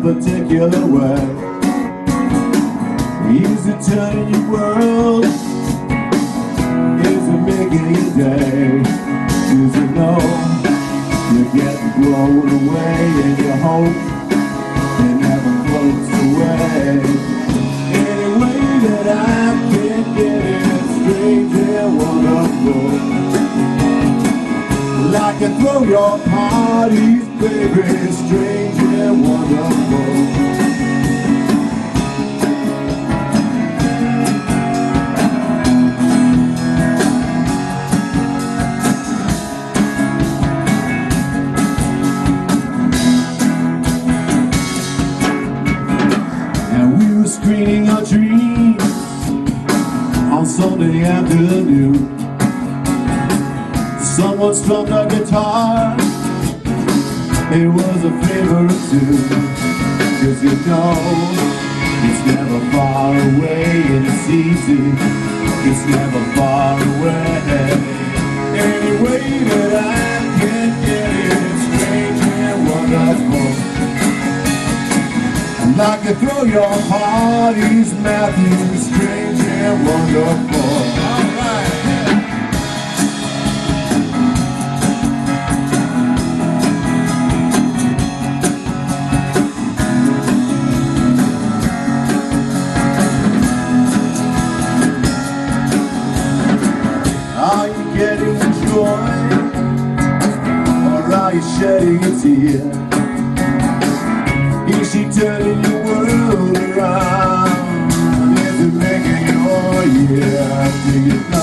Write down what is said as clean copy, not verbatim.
particular way? Is it turning your world? Is it making your day? Does it know you're getting blown away and your hope it never floats away? Any way that I can get it, strange and wonderful. I can throw your parties, baby, strange and wonderful. And we were screening our dreams on Sunday afternoon. Someone strummed a guitar, it was a favorite tune. 'Cause you know, it's never far away and it's easy, it's never far away. Any way that I can get it, strange and wonderful. And I can throw your parties, Matthew, strange and wonderful. Are you getting joy, or are you shedding a tear? Is she turning your world around? Is it making your year? Do you